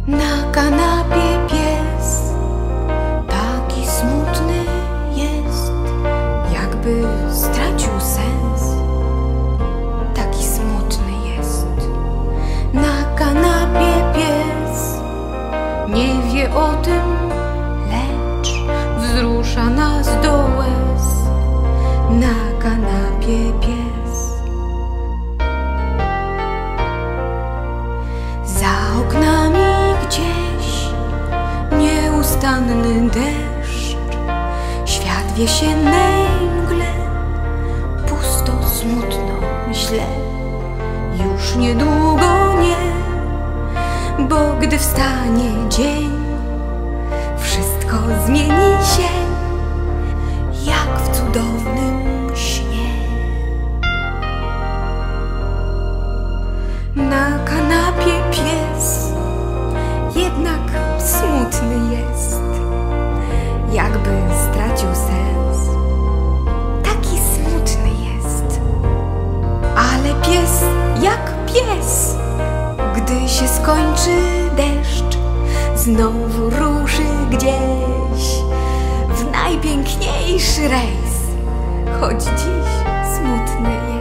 Na kanapie pies, taki smutny jest, jakby stracił sens. Taki smutny jest. Na kanapie pies, nie wie o tym, lecz wzrusza nas do łez. Na kanapie pies. Za oknami gdzieś nieustanny deszcz, świat w jesiennej mgle, pusto, smutno, źle. Już niedługo nie, bo gdy wstanie dzień, wszystko zmieni się, jak w cudownym śnie. Na kanapie pies jednak smutny jest, jakby stracił sens. Taki smutny jest, ale pies jak pies, gdy się skończy deszcz, znowu ruszy gdzieś w najpiękniejszy rejs, choć dziś smutny jest.